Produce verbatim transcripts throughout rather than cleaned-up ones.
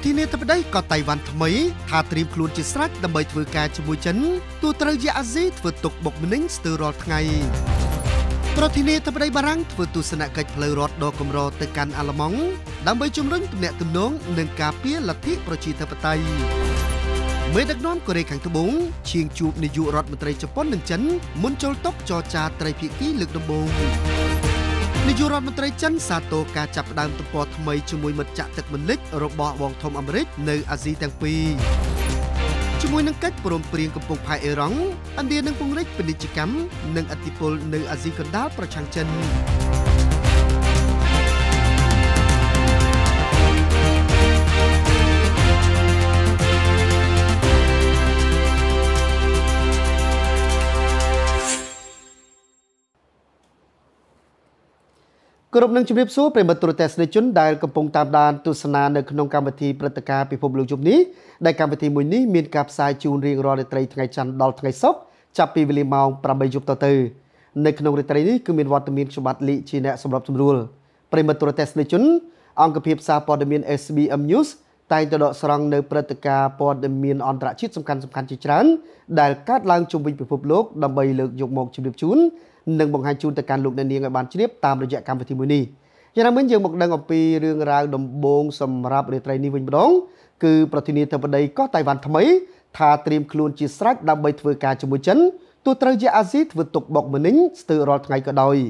ធានាធិបតីក៏តៃវ៉ាន់ថ្មីថាត្រៀមខ្លួនជាស្រេចដើម្បីធ្វើការជាមួយចិនទូត្រូវជាអាស៊ីធ្វើទុកបុកម្នេញស្ទើររាល់ថ្ងៃប្រធានាធិបតីបារាំងធ្វើទស្សនកិច្ចផ្លូវរដ្ឋដ៏កម្រទៅកាន់អាល្លឺម៉ង់ដើម្បីជំរុញទំនាក់ទំនងនិងការពារលទ្ធិប្រជាធិបតេយ្យមេដឹកនាំកូរ៉េខាងត្បូងឈៀងជួបនាយករដ្ឋមន្ត្រីជប៉ុននិងចិនមុនចូលតុចរចាត្រីភាគីលើកដំបូងនាយករដ្ឋមន្ត្រីចិនសាទរការចាប់ផ្ដើមទំព័រថ្មីជាមួយមិត្តចាក់ទឹកមិនលិចរបស់បងធំអាមេរិកនៅអាស៊ីទាំងពីរជាមួយនឹងកិច្ចព្រមព្រៀងកំពង់ផែអេរ៉ង់ឥណ្ឌានឹងពង្រីកពាណិជ្ជកម្មនិងឥទ្ធិពលនៅអាស៊ីកណ្ដាលប្រឆាំងចិនគ្រប់នឹងជម្រាបសួរប្រិយមិត្តទូរទស្សនិកជនដែលកំពុងតាមដានទស្សនានៅក្នុងកម្មវិធីព្រឹត្តិការណ៍ពិភពលោកជុំនេះដែលកម្មវិធីមួយនេះមានការផ្សាយជូនរៀងរាល់រាត្រីថ្ងៃច័ន្ទដល់ថ្ងៃសុក្រចាប់ពីវេលាម៉ោងប្រាំបីយប់តទៅនៅក្នុងរាត្រីនេះគឺមានវត្តមានខ្ញុំបាទលីជាអ្នកសម្របសម្រួលប្រិយមិត្តទូរទស្សនិកជនអង្គភាពសារព័ត៌មាន เอส บี เอ็ม News តែងតែដកស្រង់នៅព្រឹត្តិការណ៍ព័ត៌មានអន្តរជាតិសំខាន់ៗជាច្រើនដែលកើតឡើងជុំវិញពិភពលោកដើម្បីលើកយកមកជម្រាបជូននិងបង្ហាញជូនទៅកាន់លោកអ្នកនាងឲ្យបានជ្រាបតាមរយៈកម្មវិធីមួយនេះយ៉ាងណាមិញយើងមកដឹងអំពីរឿងរ៉ាវដំបូងសម្រាប់រាត្រីនេះវិញម្ដងគឺប្រធានាធិបតីកោះតៃវ៉ាន់ថ្មីថាត្រៀមខ្លួនជាស្រេចដើម្បីធ្វើការជាមួយចិនទោះត្រូវជាអាស៊ីធ្វើទុកបុកម្នេញស្ទើររាល់ថ្ងៃក៏ដោយ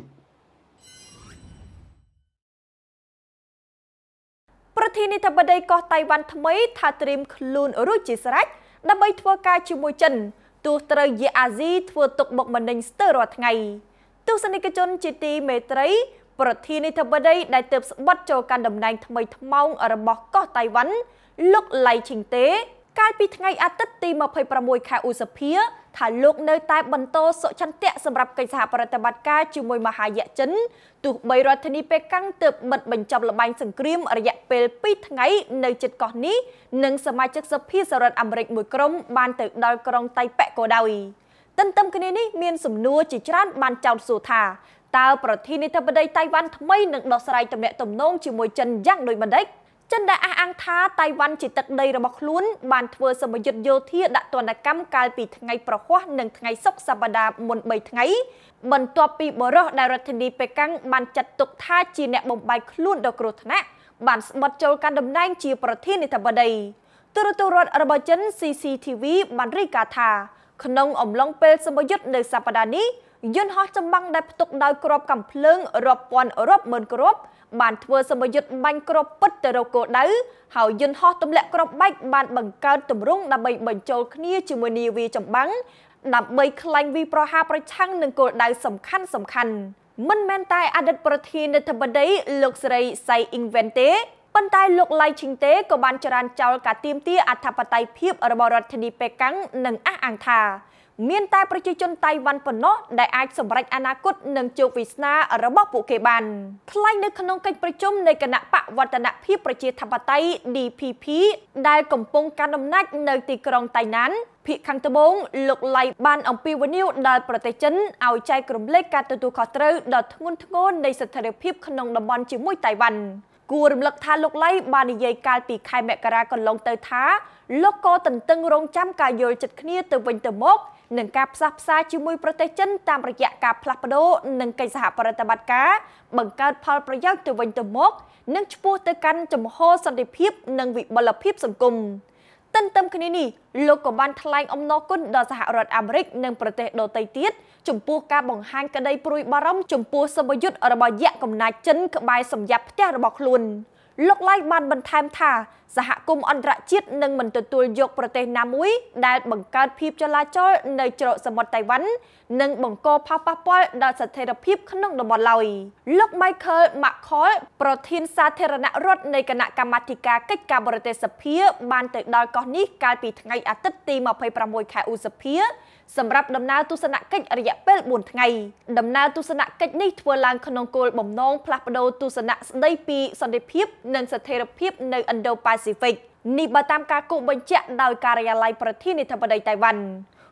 ប្រធានាធិបតីកោះតៃវ៉ាន់ថ្មីថាត្រៀមខ្លួនរួចជាស្រេចដើម្បីធ្វើការជាមួយចិនទោះត្រូវជាអាស៊ីធ្វើទុកបុកម្នេញស្ទើររាល់ថ្ងៃទស្សនិកជនជាទីមេត្រីប្រធានាធិបតីដែលទើបស្បត់ចូលកាន់តំណែងថ្មីថ្មោងរបស់កោះតៃវ៉ាន់លោកឡៃឈីងតេកាលពីថ្ងៃអាទិត្យទីម្ភៃប្រាំមួយខែឧសភាថាលោកនៅតែបន្តសុឆន្ទៈសម្រាប់កិច្ចសហប្រតិបត្តិការជាមួយមហាយៈចិនទោះបីរដ្ឋធានីប៉េកាំងទើបបិទបញ្ចប់ល្បែងសង្គ្រាមរយៈពេលពីរថ្ងៃនៅជិតកោះនេះនិងសមាជិកសភាសហរដ្ឋអាមេរិកមួយក្រុមបានទៅដល់ក្រុងតៃប៉េក៏ដោយទន្ទឹមគ្នានេះមានសំណួរជាច្រើនបានចោទសួរថាតើប្រធានាធិបតីតៃវ៉ាន់ថ្មីនឹងដោះស្រាយទំនាក់ទំនងជាមួយចិនយ៉ាងដូចម្តេចចិនដែលអះអាងថាតៃវ៉ាន់ជាទឹកដីរបស់ខ្លួនបានធ្វើសម្ពយុទ្ធយោធាដាក់ទណ្ឌកម្មកាលពីថ្ងៃប្រហ័សនិងថ្ងៃសុក្រសប្តាហ៍មុនបីថ្ងៃបន្ទាប់ពីបរិះដែលរដ្ឋធានីប៉េកាំងបានចាត់ទុកថាជាអ្នកបំបាយខ្លួនដ៏គ្រោះថ្នាក់បានស្បត់ចូលកាន់តំណែងជាប្រធានាធិបតីទូរទស្សន៍រដ្ឋរបស់ចិន ซี ซี ที វី បានរាយការណ៍ថាក្នុងអំឡុងពេលសម្ពយុទ្ធនៅសប្តាហ៍នេះយន្តហោះចម្បាំងដែលផ្ទុកដោយគ្រាប់កាំភ្លើងរាប់ពាន់រាប់ម៉ឺនគ្រាប់បានធ្វើសម្ពយុទ្ធបាញ់គ្រាប់ពិតទៅរកគោលដៅហើយយន្តហោះទម្លាក់គ្រាប់បែកបានបង្កើតទម្រង់ដើម្បីបញ្ចូលគ្នាជាមួយនាវាចម្បាំងដើម្បីក្លែងវាប្រហារប្រឆាំងនឹងគោលដៅសំខាន់សំខាន់មិនមែនតែអតីតប្រធានាធិបតីលោកស្រីសៃអ៊ីងវែនទេប៉ុន្តែលោកឡៃឈីងតេក៏បានចរានចោលការទាមទារអធិបតេយ្យភាពរបស់រដ្ឋធានីប៉េកាំងនិងអះអាងថាមានតែប្រជាជនតៃវ៉ាន់ប៉ុណ្ណោះដែលអាចសម្រេចអនាគតនិងជោគវាសនារបស់ពួកគេបានថ្លែងនៅក្នុងកិច្ចប្រជុំនៃគណៈបកវឌ្ឍនភាពប្រជាធិបតេយ្យ ឌី พี พี ដែលកំពុងកាន់អំណាចនៅទីក្រុងតៃណានភាគខាងត្បូងលោកឡៃបានអំពាវនាវដល់ប្រទេសចិនឲ្យចែករំលែកការទទួលខុសត្រូវដ៏ធ្ងន់ធ្ងរនៃស្ថិរភាពក្នុងតំបន់ជាមួយតៃវ៉ាន់គួររំលឹកថាលោកឡៃបាននិយាយកាលពីខែមករាកន្លងទៅថាលោកក៏ទន្ទឹងរង់ចាំការយល់ចិត្តគ្នាទៅវិញទៅមកនឹងការផ្សះផ្សាជាមួយប្រទេសចិនតាមរយៈការផ្លាស់ប្ដូរនិងកិច្ចសហប្រតិបត្តិការបង្កើតផលប្រយោជន៍ទៅវិញទៅមកនិងឆ្ពោះទៅកាន់ជំហរសន្តិភាពនិងវិបលភាពសង្គមទន្ទឹមគ្នានេះលោកក៏បានថ្លែងអំណរគុណដល់សហរដ្ឋអាមេរិកនិងប្រទេសដទៃទៀតចំពោះការបង្ហាញក្តីព្រួយបារម្ភចំពោះសម្ពយុទ្ធរបស់យក្សកំណាចចិនក្បែរសម្យ៉ាប់ផ្ទះរបស់ខ្លួនលោកឡៃបានបន្ថែមថាសហគមន៍អន្តរជាតិនឹងមិនទទួលយកប្រទេសណាមួយដែលបង្កើតភាពចលាចលនៅច្រកសមុទ្រតៃវ៉ាន់និងបង្កផលប៉ះពាល់ដល់ស្ថិរភាពក្នុងតំបន់ឡើយលោក Michael McCall ប្រធានសាធារណរដ្ឋនៃគណៈកម្មាធិការកិច្ចការបរទេសសភាបានទៅដល់កោះនេះកាលពីថ្ងៃអាទិត្យទីម្ភៃប្រាំមួយខែឧសភាសម្រាប់ដំណើរទស្សនកិច្ចរយៈពេលបួនថ្ងៃដំណើរទស្សនកិច្ចនេះធ្វើឡើងក្នុងគោលបំណងផ្លាស់ប្ដូរទស្សនៈស្ដីពីសន្តិភាពនិងស្ថិរភាពនៅឥណ្ឌូប៉ាស៊ីហ្វិកនេះបើតាមការគូបញ្ជាក់ដោយការិយាល័យប្រធានាធិបតីតៃវ៉ាន់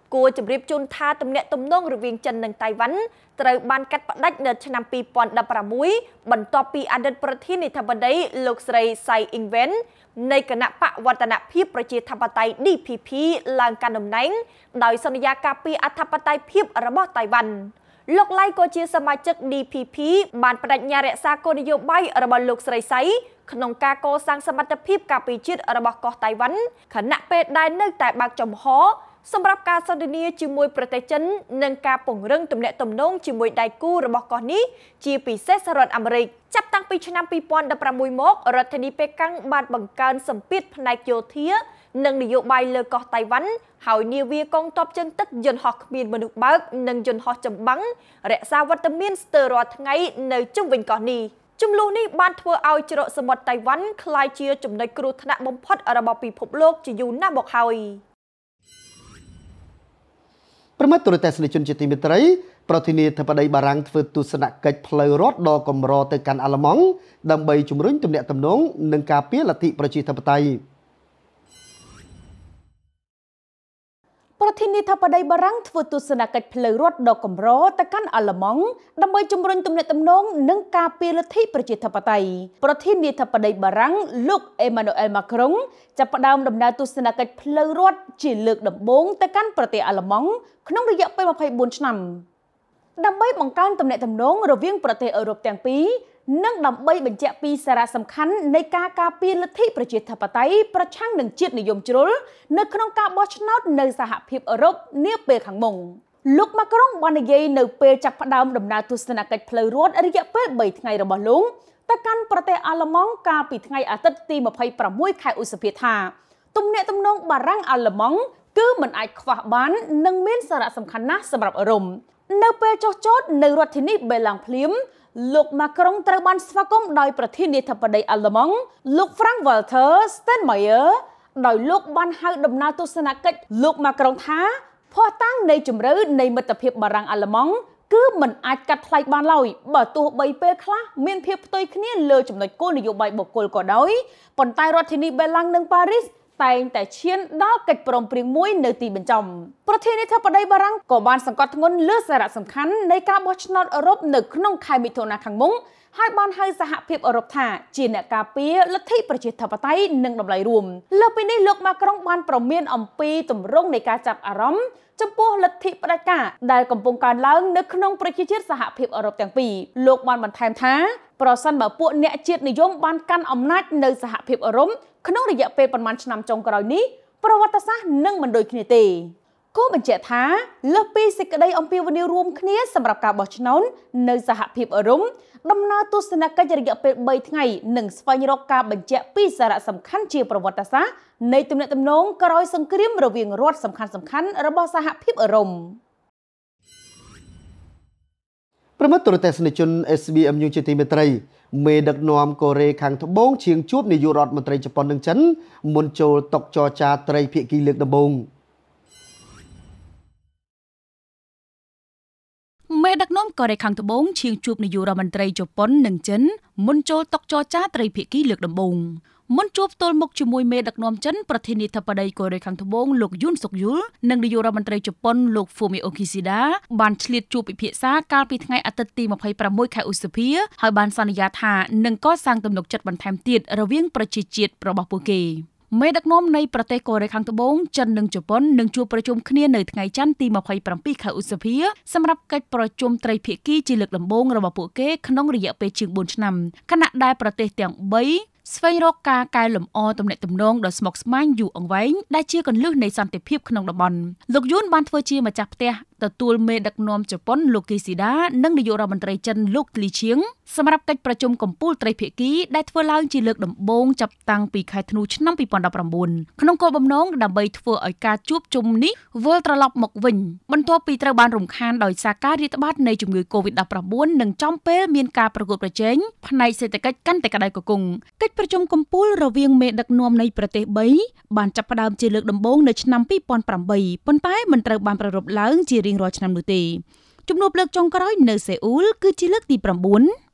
គួរជម្រាបជូនថាទំនាក់ទំនងរវាងចិននិងតៃវ៉ាន់ត្រូវបានកាត់ផ្តាច់នៅឆ្នាំពីរពាន់ដប់ប្រាំមួយបន្ទាប់ពីអតីតប្រធានាធិបតីលោកស្រីសៃអ៊ីងវែននៃគណៈបកវឌ្ឍនភាពប្រជាធិបតេយ្យ ឌី ភី ភី ឡើងកាន់តំណែងដោយសន្យាការពារអធិបតេយ្យភាពរបស់តៃវ៉ាន់លោកឡៃក៏ជាសមាជិក ឌី ភី ភី បានបដិញ្ញារក្សាគោលនយោបាយរបស់លោកស្រីសៃក្នុងការកសាងសមត្ថភាពការពារជាតិរបស់កោះតៃវ៉ាន់ខណៈពេលដែលនៅតែបើកចំហសម្រាប់ការសន្ទនាជាមួយប្រទេសចិននិងការពង្រឹងទំនាក់ទំនងជាមួយដៃគូរបស់កោះនេះជាពិសេសសហរដ្ឋអាមេរិកចាប់តាំងពីឆ្នាំពីរពាន់ដប់ប្រាំមួយមករដ្ឋធានីប៉េកាំងបានបង្កើនសម្ពាធផ្នែកយោធានិងនយោបាយលើកោះតៃវ៉ាន់ហើយនាវាកងទ័ពជើងទឹកយន្តហោះគ្មានមនុស្សបើកនិងយន្តហោះចម្បាំងរក្សាវត្តមានស្ទើររាល់ថ្ងៃនៅជុំវិញកោះនេះចំនួននេះបានធ្វើឲ្យច្រកសមុទ្រតៃវ៉ាន់ក្លាយជាចំណុចគ្រោះថ្នាក់បំផុតរបស់ពិភពលោកជាយូរណាស់មកហើយប្រមិត្តទូរទស្សនិកជនជាទីមេត្រីប្រធានាធិបតីបារាំងធ្វើទស្សនកិច្ចផ្លូវរដ្ឋដ៏កម្រទៅកាន់អាល្លឺម៉ង់ដើម្បីជំរុញទំនាក់ទំនងនិងការពារលទ្ធិប្រជាធិបតេយ្យប្រធានាធិបតីបារាំងធ្វើទស្សនកិច្ចផ្លូវរដ្ឋដ៏កម្រទៅកាន់អាល្លឺម៉ង់ដើម្បីជំរុញទំនាក់ទំនងនិងការពារលទ្ធិប្រជាធិបតេយ្យប្រធានាធិបតីបារាំងលោកអេម៉ានូអែលម៉ាក្រុងចាប់ផ្ដើមដំណើរទស្សនកិច្ចផ្លូវរដ្ឋជាលើកដំបូងទៅកាន់ប្រទេសអាល្លឺម៉ង់ក្នុងរយៈពេលម្ភៃបួនឆ្នាំដើម្បីបង្កើនទំនាក់ទំនងរវាងប្រទេសអឺរ៉ុបទាំងពីរនិងដើម្បីបញ្ជាក់ពីសារៈសំខាន់នៃការការពារលទ្ធិប្រជាធិបតេយ្យប្រឆាំងនឹងជាតិនិយមជ្រុលនៅក្នុងការបោះឆ្នោតនៅសហភាពអឺរ៉ុបនាពេលខាងមុខលោកម៉ាក្រុងបាននិយាយនៅពេលចាប់ផ្ដើមដំណើរទស្សនកិច្ចផ្លូវរដ្ឋរយៈពេលបីថ្ងៃរបស់លោកទៅកាន់ប្រទេសអាល្លឺម៉ង់កាលពីថ្ងៃអាទិត្យទីម្ភៃប្រាំមួយខែឧសភាថាទំនាក់ទំនងបារាំងអាល្លឺម៉ង់គឺមិនអាចខ្វះបាននិងមានសារៈសំខាន់ណាស់សម្រាប់អឺរ៉ុបនៅពេលចុះចតនៅរដ្ឋធានីបេឡាំងភ្លាមលោកម៉ាក្រុងត្រូវបានស្វាគមន៍ដោយប្រធានាធិបតីអាល្លឺម៉ង់លោក Frank Walter Steinmeier ដោយលោកបានហៅដំណើរទស្សនកិច្ចលោកម៉ាក្រុងថាភស្តុតាងនៃជំរឿនៃមិត្តភាពបារាំងអាល្លឺម៉ង់គឺមិនអាចកាត់ថ្លៃបានឡើយបើទោះបីពេលខ្លះមានភាពផ្ទុយគ្នាលើចំណុចគោលនយោបាយបុគ្គលក៏ដោយប៉ុន្តែរដ្ឋធានីបេឡាំងនិងប៉ារីសតែងតែឈានដល់កិច្ចព្រមព្រៀងមួយនៅទីបញ្ចប់ប្រធានាធិបតីបារាំងក៏បានសង្កត់ធ្ងន់លើសារៈសំខាន់នៃការបោះឆ្នោតអឺរ៉ុបនៅក្នុងខែមិថុនាខាងមុខហើយបានហៅសហភាពអឺរ៉ុបថាជាអ្នកការពារលទ្ធិប្រជាធិបតេយ្យនិងតម្លៃរួមលើពីនេះលោកម៉ាក្រុងបានប្រមានអំពីទម្រង់នៃការចាប់អារម្មណ៍ចំពោះលទ្ធិផ្ដាច់ការដែលកំពុងកើនឡើងនៅក្នុងប្រជាជាតិសហភាពអឺរ៉ុបទាំងពីរលោកបានបន្ថែមថាប្រសិនបើពួកអ្នកជាតិនិយមបានកាន់អំណាចនៅសហភាពអឺរ៉ុបក្នុងរយៈពេលប្រមាណឆ្នាំចុងក្រោយនេះប្រវត្តិសាស្ត្រនឹងមិនដូចគ្នាទេគូបញ្ជាក់ថាលើសពីសេចក្តីអំពាវនាវរួមគ្នាសម្រាប់ការបោះឆ្នោតនៅសហភាពអឺរ៉ុបដំណើរទស្សនកិច្ចរយៈពេលបីថ្ងៃនឹងស្វែងរកការបញ្ជាក់ពីសារៈសំខាន់ជាប្រវត្តិសាស្ត្រនៃទំនាក់ទំនងក្រោយសង្គ្រាមរវាងរដ្ឋសំខាន់ៗរបស់សហភាពអឺរ៉ុបប្រមិត្តទូរទស្សនិកជន เอส บี เอ็ม ជាទីមេត្រីមេដឹកនាំកូរ៉េខាងត្បូងឈៀងជួបនាយករដ្ឋមន្ត្រីជប៉ុននិងចិនមុនចូលតុចរចាត្រីភាគីលើកដំបូងមេដឹកនាំកូរ៉េខាងត្បូងឈៀងជួបនាយករដ្ឋមន្ត្រីជប៉ុននិងចិនមុនចូលតុចរចាត្រីភាគីលើកដំបូងមុនជួបទល់មុខជាមួយមេដឹកនាំចិនប្រធានាធិបតីកូរ៉េខាងត្បូងលោកយុនសុកយុលនិងនាយករដ្ឋមន្ត្រីជប៉ុនលោក Fumio Kishida បានឆ្លៀតជួបពិភាក្សាកាលពីថ្ងៃអាទិត្យទីម្ភៃប្រាំមួយខែឧសភាហើយបានសន្យាថានឹងកសាងទំនុកចិត្តបន្ថែមទៀតរវាងប្រជាជាតិរបស់ពួកគេមេដឹកនាំនៃប្រទេសកូរ៉េខាងត្បូងចិននិងជប៉ុននឹងជួបប្រជុំគ្នានៅថ្ងៃច័ន្ទទីម្ភៃប្រាំពីរខែឧសភាសម្រាប់កិច្ចប្រជុំត្រីភាគីជាលើកដំបូងរបស់ពួកគេក្នុងរយៈពេលជាងបួនឆ្នាំខណៈដែលប្រទេសទាំងបីស្វែងរកការកែលម្អទំនាក់ទំនងដ៏ស្មុគស្មាញយូរអង្វែងដែលជាគន្លឹះនៃសន្តិភាពក្នុងតំបន់លោកយួនបានធ្វើជាម្ចាស់ផ្ទះទទួលមេដឹកនាំជប៉ុនលោកគីស៊ីដានិងនាយករដ្ឋមន្ត្រីចិនលោកលីឈៀងសម្រាប់កិច្ចប្រជុំកំពូលត្រីភាគីដែលធ្វើឡើងជាលើកដំបូងចាប់តាំងពីខែធ្នូឆ្នាំពីរពាន់ដប់ប្រាំបួនក្នុងគោលបំណងដើម្បីធ្វើឲ្យការជួបជុំនេះវិលត្រឡប់មកវិញបន្ទាប់ពីត្រូវបានរំខានដោយសារការរាតត្បាតនៃជំងឺ កូវីដដប់ប្រាំបួន និងចំពេលមានការប្រកួតប្រជែងផ្នែកសេដ្ឋកិច្ចកាន់តែក្តៅគគុំកិច្ចប្រជុំកំពូលរវាងមេដឹកនាំនៃប្រទេសបីបានចាប់ផ្ដើមជាលើកដំបូងនៅឆ្នាំពីរពាន់ប្រាំបីប៉ុន្តែមិនត្រូវបានប្រារព្ធឡើងជារៀងរាល់ឆ្នាំនោះទេជំនួបលើកចុងក្រោយនៅសេអ៊ូលគឺជាលើកទីប្រាំបួន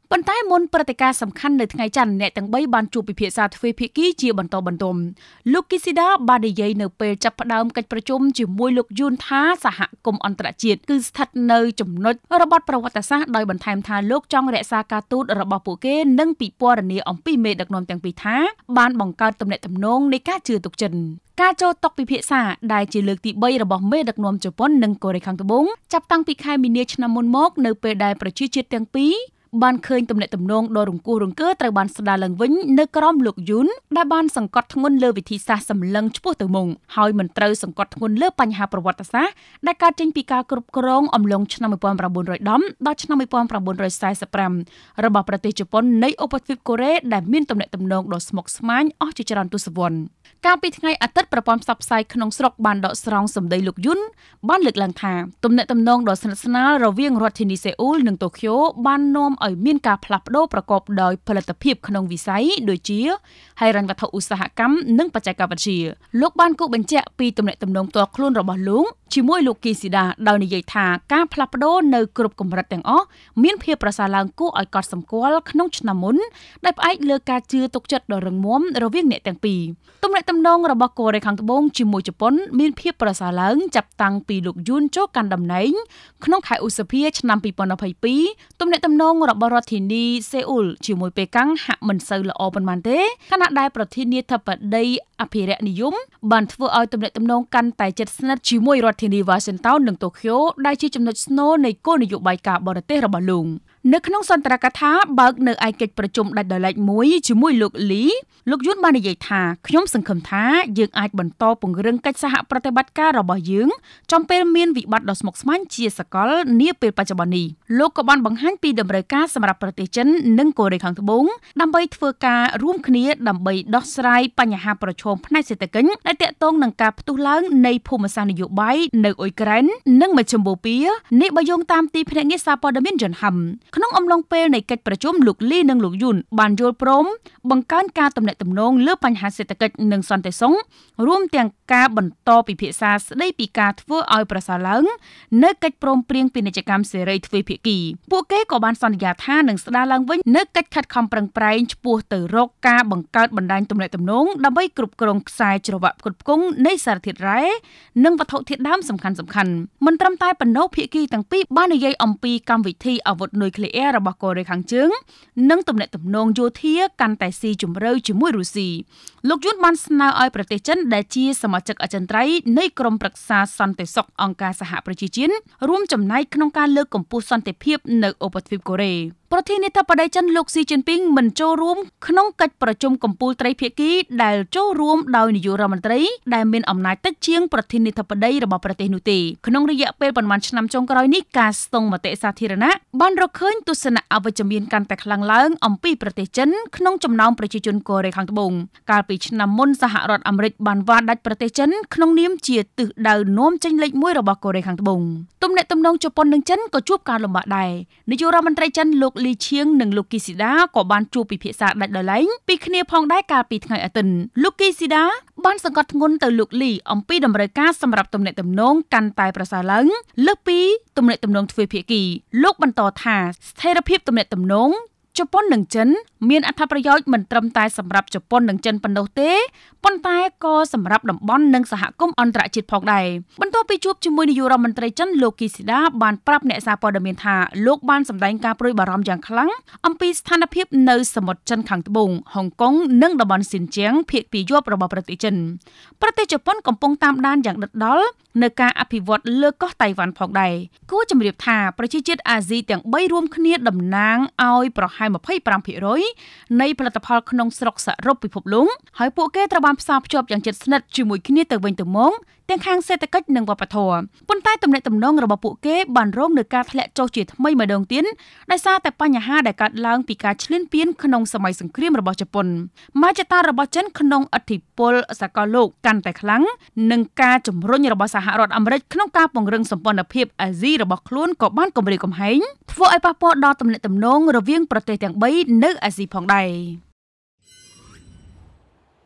ប៉ុន្តែមុនព្រឹត្តិការណ៍សំខាន់នៅថ្ងៃច័ន្ទអ្នកទាំងបីបានជួបពិភាក្សាទ្វេភាគីជាបន្តបន្ទាប់លោកគីស៊ីដាបាននិយាយនៅពេលចាប់ផ្ដើមកិច្ចប្រជុំជាមួយលោកយួនថាសហគមន៍អន្តរជាតិគឺស្ថិតនៅចំណុចរបត់ប្រវត្តិសាស្ត្រដោយបន្ថែមថាលោកចង់រក្សាការទូតរបស់ពួកគេនិងពិពណ៌នាអំពីមេដឹកនាំទាំងពីរថាបានបង្កើតទំនាក់ទំនងនៃការជឿទុកចិត្តការចូលតុពិភាក្សាដែលជាលើកទីបីរបស់មេដឹកនាំជប៉ុននិងកូរ៉េខាងត្បូងចាប់តាំងពីខែមីនាឆ្នាំមុនមកនៅពេលដែលប្រជាជាតិទាំងពីរបានឃើញទំនាក់ទំនងដ៏រង្គោះរង្គើត្រូវបានស្ដារឡើងវិញនៅក្រោមលោកយួនដែលបានសង្កត់ធ្ងន់លើវិធីសាស្ត្រសម្លឹងឆ្ពោះទៅមុខហើយមិនត្រូវសង្កត់ធ្ងន់លើបញ្ហាប្រវត្តិសាស្ត្រដែលកើតចេញពីការគ្រប់គ្រងអំឡុងឆ្នាំmột nghìn chín trămដប់ដល់ឆ្នាំmột nghìn chín trăm bốn mươiប្រាំរបស់ប្រទេសជប៉ុននៃឧបទ្វីបកូរ៉េដែលមានទំនាក់ទំនងដ៏ស្មុគស្មាញអស់ជាច្រើនទសវត្សរ៍កាលពីថ្ងៃអាទិត្យប្រព័ន្ធផ្សព្វផ្សាយក្នុងស្រុកបានដកស្រង់សម្ដីលោកយួនបានលើកឡើងថាទំនាក់ទំនងដ៏ស្និទ្ធស្នាលរវាងរដ្ឋធានីសេអ៊ូលនិងតូក្យូបាននាំឲ្យមានការផ្លាស់ប្ដូរប្រកបដោយផលិតភាពក្នុងវិស័យដូចជាហិរញ្ញវត្ថុឧស្សាហកម្មនិងបច្ចេកវិទ្យាលោកបានគូបញ្ជាក់ពីទំនាក់ទំនងផ្ទាល់ខ្លួនរបស់លោកជាមួយលោកគីស៊ីដាដោយនិយាយថាការផ្លាស់ប្ដូរនៅគ្រប់កម្រិតទាំងអស់មានភាពប្រសើរឡើងគួរឲ្យកត់សម្គាល់ក្នុងឆ្នាំមុនដែលផ្អែកលើការជឿទុកចិត្តដ៏រឹងមាំរវាងអ្នកទាំងពីរទំនាក់ទំនងរបស់កូរ៉េខាងត្បូងជាមួយជប៉ុនមានភាពប្រសើរឡើងចាប់តាំងពីលោកយួនចូលកាន់តំណែងក្នុងខែឧសភាឆ្នាំពីរពាន់ยี่สิบสองទំនាក់ទំនងរបស់រដ្ឋធានីសេអ៊ូលជាមួយប៉េកាំងហាក់មិនសូវល្អប៉ុន្មានទេខណៈដែលប្រធានាធិបតីអភិរក្សនិយមបានធ្វើឲ្យទំនាក់ទំនងកាន់តែជិតស្និទ្ធជាមួយរដ្ឋធានីវ៉ាស៊ីនតោននិងតូក្យូដែលជាចំណុចស្នូលនៃគោលនយោបាយការបរទេសរបស់លោកនៅក្នុងសន្ទរកថាបើកនៅឯកិច្ចប្រជុំដាច់ដោយឡែកមួយជាមួយលោកលីលោកយួនបាននិយាយថាខ្ញុំសង្ឃឹមថាយើងអាចបន្តពង្រឹងកិច្ចសហប្រតិបត្តិការរបស់យើងចំពេលមានវិបត្តិដ៏ស្មុគស្មាញជាសកលនាពេលបច្ចុប្បន្ននេះលោកក៏បានបង្ហាញពីតម្រូវការសម្រាប់ប្រទេសចិននិងកូរ៉េខាងត្បូងដើម្បីធ្វើការរួមគ្នាដើម្បីដោះស្រាយបញ្ហាប្រឈមផ្នែកសេដ្ឋកិច្ចដែលទាក់ទងនឹងការផ្ទុះឡើងនៃភូមិសាស្ត្រនយោបាយនៅអ៊ុយក្រែននិងមជ្ឈមបូព៌ានេះបើយោងតាមទីភ្នាក់ងារសារព័ត៌មានយន់ហាំក្នុងអំឡុងពេលនៃកិច្ចប្រជុំលោកលីនិងលោកយួនបានយល់ព្រមបង្កើនការទំនាក់ទំនងលើបញ្ហាសេដ្ឋកិច្ចនិងសន្តិសុខរួមទាំងការបន្តពិភាក្សាស្ដីពីការធ្វើឲ្យប្រសើរឡើងនៅកិច្ចព្រមព្រៀងពាណិជ្ជកម្មសេរីទ្វេភាគីពួកគេក៏បានសន្យាថានឹងស្ដារឡើងវិញនៅកិច្ចខិតខំប្រឹងប្រែងឆ្ពោះទៅរកការបង្កើតបណ្ដាញទំនាក់ទំនងដើម្បីគ្រប់គ្រងខ្សែច្រវាក់ផ្គត់ផ្គង់នៃសារធាតុរ៉ែនិងវត្ថុធាតុដើមសំខាន់ៗមិនត្រឹមតែប៉ុណ្ណោះភាគីទាំងពីរបាននិយាយអំពីកម្មវិធីអាវុធនុយក្លេអ៊ែររបស់កូរ៉េខាងជើងនិងទំនាក់ទំនងយោធាកាន់តែស៊ីជម្រៅជាមួយរុស្ស៊ីលោកយួនបានស្នើឲ្យប្រទេសចិនដែលជាសមាជិកអចិន្ត្រៃយ៍នៃក្រុមប្រឹក្សាសន្តិសុខអង្គការសហប្រជាជាតិរួមចំណែកក្នុងការលើកកម្ពស់សន្តិភាពនៅឧបទ្វីបកូរ៉េប្រធានាធិបតីចិនលោកស៊ីជីនពីងមិនចូលរួមក្នុងកិច្ចប្រជុំកំពូលត្រីភាគីដែលចូលរួមដោយនាយករដ្ឋមន្ត្រីដែលមានអំណាចតិចជាងប្រធានាធិបតីរបស់ប្រទេសនោះទេក្នុងរយៈពេលប៉ុន្មានឆ្នាំចុងក្រោយនេះការស្ទង់មតិសាធារណៈបានរកឃើញទស្សនៈអវិជ្ជមានកាន់តែខ្លាំងឡើងអំពីប្រទេសចិនក្នុងចំណោមប្រជាជនកូរ៉េខាងត្បូងកាលពីឆ្នាំមុនសហរដ្ឋអាមេរិកបានវាស់ដាច់ប្រទេសចិនក្នុងនាមជាទិសដៅនាំចេញលេខមួយរបស់កូរ៉េខាងត្បូងទំនាក់ទំនងជប៉ុននិងចិនក៏ជួបការលំបាកដែរនាយករដ្ឋមន្ត្រីចិនលោកលីឈៀងនិងលោកគីស៊ីដាក៏បានជួបពិភាក្សាដាច់ដោយឡែកពីគ្នាផងដែរកាលពីថ្ងៃអាទិត្យលោកគីស៊ីដាបានសង្កត់ធ្ងន់ទៅលោកលីអំពីតម្រូវការសម្រាប់ទំនាក់ទំនងកាន់តែប្រសើរឡើងលើសពីទំនាក់ទំនងទ្វេភាគីលោកបន្តថាស្ថិរភាពទំនាក់ទំនងជប៉ុននិងចិនមានអត្ថប្រយោជន៍មិនត្រឹមតែសម្រាប់ជប៉ុននិងចិនប៉ុណ្ណោះទេប៉ុន្តែក៏សម្រាប់តំបន់និងសហគមន៍អន្តរជាតិផងដែរបន្ទាប់ពីជួបជាមួយនាយករដ្ឋមន្ត្រីចិនលោកគីស៊ីដាបានប្រាប់អ្នកសារព័ត៌មានថាលោកបានសម្ដែងការព្រួយបារម្ភយ៉ាងខ្លាំងអំពីស្ថានភាពនៅសមុទ្រចិនខាងត្បូងហុងកុងនិងតំបន់ស៊ីនជៀងភាគពីយប់របស់ប្រទេសចិនប្រទេសជប៉ុនកំពុងតាមដានយ៉ាងដិតដល់នៅការអភិវឌ្ឍលើកោះតៃវ៉ាន់ផងដែរគួរជម្រាបថាប្រជាជាតិអាស៊ីទាំងបីរួមគ្នាតំណាងឲ្យប្រហែលยี่สิบห้าភាគរយនៃផលិតផលក្នុងស្រុកសរុបពិភពលោកហើយពួកគេត្រូវបានផ្សារភ្ជាប់យ៉ាងជិតស្និទ្ធជាមួយគ្នាទៅវិញទៅមកទាំងខាងសេដ្ឋកិច្ចនិងវប្បធម៌ប៉ុន្តែទំនាក់ទំនងរបស់ពួកគេបានរងនឹងការធ្លាក់ចុះជាថ្មីម្ដងទៀតដោយសារតែបញ្ហាដែលកើតឡើងពីការឈ្លានពានក្នុងសម័យសង្គ្រាមរបស់ជប៉ុនម៉ាចតារបស់ចិនក្នុងឥទ្ធិពលសកលលោកកាន់តែខ្លាំងនិងការជំរុញរបស់សហរដ្ឋអាមេរិកក្នុងការពង្រឹងសម្ព័ន្ធភាពអាស៊ីរបស់ខ្លួនក៏បានគំរាមកំហែងធ្វើឲ្យប៉ះពាល់ដល់ទំនាក់ទំនងរវាងប្រទេសទាំងបីនៅអាស៊ីផងដែរ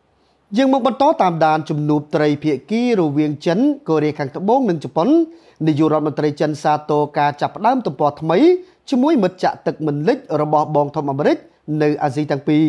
យើងមកបន្តតាមដានជំនួបត្រីភាគីរវាងចិនកូរ៉េខាងត្បូងនិងជប៉ុននាយករដ្ឋមន្ត្រីចិនសាទរការចាប់ផ្ដើមទំព័រថ្មីជាមួយមិត្តចាក់ទឹកមិនលិចរបស់បងធំអាមេរិកនៅអាស៊ីទាំងពីរ